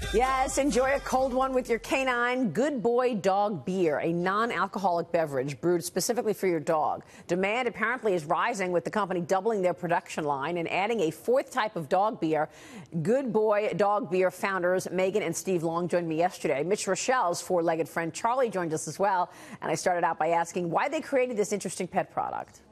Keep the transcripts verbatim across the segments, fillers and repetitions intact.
Yes, enjoy a cold one with your canine Good Boy Dog Beer, a non-alcoholic beverage brewed specifically for your dog. Demand apparently is rising, with the company doubling their production line and adding a fourth type of dog beer. Good Boy Dog Beer founders Megan and Steve Long joined me yesterday. Mitch Rochelle's four-legged friend Charlie joined us as well, and I started out by asking why they created this interesting pet product.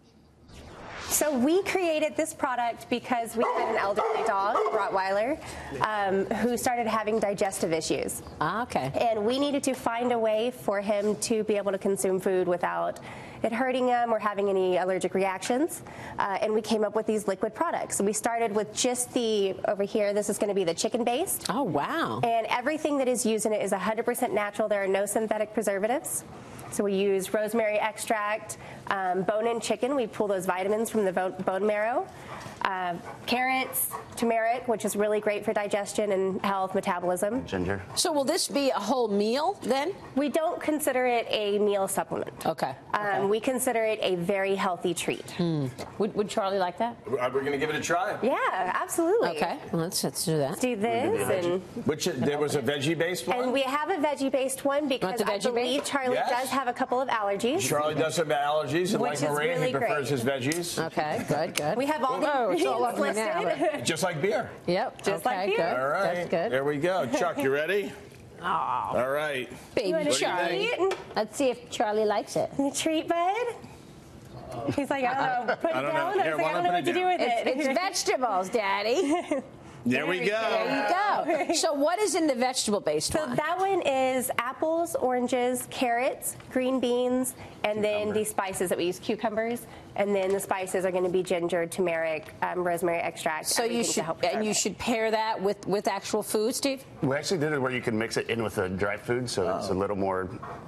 So we created this product because we had an elderly dog, Rottweiler, um, who started having digestive issues. Ah, okay. And we needed to find a way for him to be able to consume food without it hurting him or having any allergic reactions. Uh, and we came up with these liquid products. So we started with just the, over here, this is going to be the chicken based. Oh, wow. And everything that is used in it is one hundred percent natural. There are no synthetic preservatives. So we use rosemary extract, um, bone-in chicken. We pull those vitamins from the bone marrow. Uh, carrots, turmeric, which is really great for digestion and health, metabolism. Ginger. So will this be a whole meal then? We don't consider it a meal supplement. Okay. Um, okay. We consider it a very healthy treat. Hmm. Would, would Charlie like that? We're going to give it a try. Yeah, absolutely. Okay, well, let's, let's do that. Let's do this. And, Which, there was a veggie-based one? and we have a veggie-based one because the I veggie believe based? Charlie Yes. does have a couple of allergies. Charlie does have allergies, and Which like is Marie, really he prefers great. his veggies. Okay, good, good. We have all the Whoa, it's all ingredients over me now, listed. Just like beer. Yep, Just okay, like you. good. All right. That's good. There we go. Chuck, you ready? Oh, All right. baby You want a Charlie. treat? Let's see if Charlie likes it. A treat, bud? He's like, I don't know. Put it I don't down. know. I Here, was like, why I don't don't know I what put to it do with It's, it. it's vegetables, Daddy. There we go. There you go. So what is in the vegetable-based So one? that one is apples, oranges, carrots, green beans, and then the spices that we use, cucumbers. And then the spices are going to be ginger, turmeric, um, rosemary extract. So you everything to should, help and preserve you it. should pair that with, with actual food, Steve? We actually did it where you can mix it in with the dry food, so it's a little more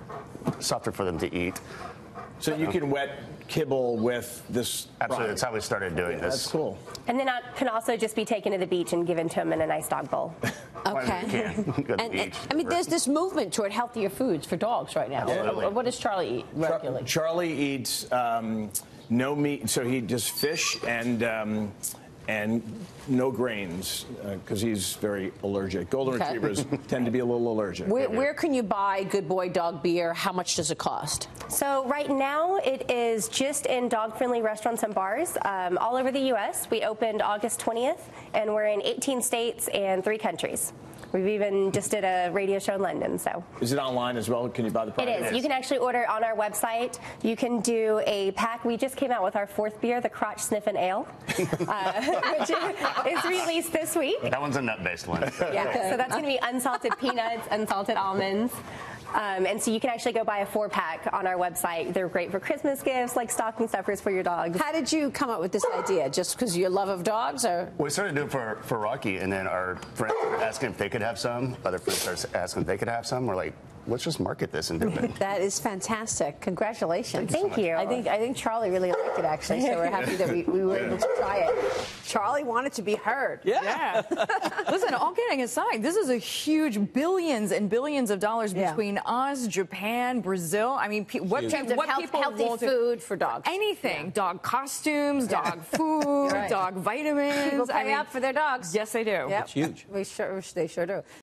softer for them to eat. So you can wet kibble with this Absolutely, product. that's how we started doing this. That's cool. And then it can also just be taken to the beach and given to them in a nice dog bowl. Okay. You can go to the And, and, beach. I mean, there's this movement toward healthier foods for dogs right now. Absolutely. What does Charlie eat Char- regularly? Charlie eats um, no meat, so he just fish and um, and no grains because uh, he's very allergic. Golden Okay. retrievers tend to be a little allergic. Where, where can you buy Good Boy Dog Beer? How much does it cost? So right now it is just in dog-friendly restaurants and bars um, all over the U S We opened August twentieth, and we're in eighteen states and three countries. We've even just did a radio show in London. So Is it online as well? Can you buy the it product? is. You can actually order it on our website. You can do a pack. We just came out with our fourth beer, the Crotch Sniffin' Ale, uh, which is released this week. That one's a nut-based one. Yeah, so that's going to be unsalted peanuts, unsalted almonds. Um, and so you can actually go buy a four-pack on our website. They're great for Christmas gifts, like stocking stuffers for your dogs. How did you come up with this idea? Just because of your love of dogs, or? We started doing it for, for Rocky, and then our friends were asking if they could have some. Other friends started asking if they could have some. We're like, let's just market this and do it. That is fantastic. Congratulations. Thank you. I think I think Charlie really liked it, actually, so we're happy that we, we were able to try it. Charlie wanted to be heard. Yeah. Listen, all kidding aside, this is a huge billions and billions of dollars Yeah. between us, Japan, Brazil. I mean, pe- what, In pe- terms of what health, people healthy will do- food for dogs. Anything. Dog costumes, dog food, Right. dog vitamins. People pay I mean, out for their dogs. Yes, they do. Yep. It's huge. We sure, they sure do.